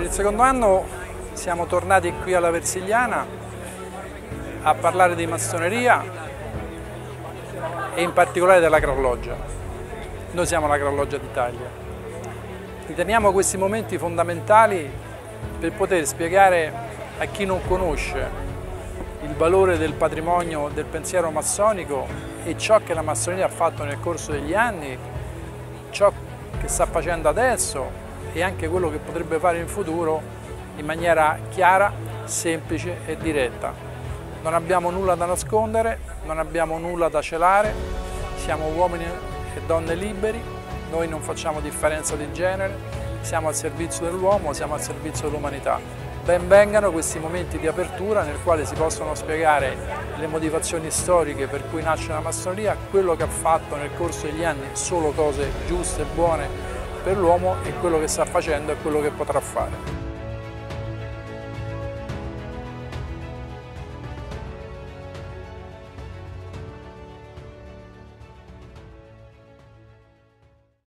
Per il secondo anno siamo tornati qui alla Versigliana a parlare di massoneria e in particolare della Gran Loggia. Noi siamo la Gran Loggia d'Italia. Riteniamo questi momenti fondamentali per poter spiegare a chi non conosce il valore del patrimonio del pensiero massonico e ciò che la massoneria ha fatto nel corso degli anni, ciò che sta facendo adesso e anche quello che potrebbe fare in futuro in maniera chiara, semplice e diretta. Non abbiamo nulla da nascondere, non abbiamo nulla da celare, siamo uomini e donne liberi, noi non facciamo differenza di genere, siamo al servizio dell'uomo, siamo al servizio dell'umanità. Ben vengano questi momenti di apertura nel quale si possono spiegare le motivazioni storiche per cui nasce la massoneria, quello che ha fatto nel corso degli anni solo cose giuste e buone per l'uomo e quello che sta facendo e quello che potrà fare.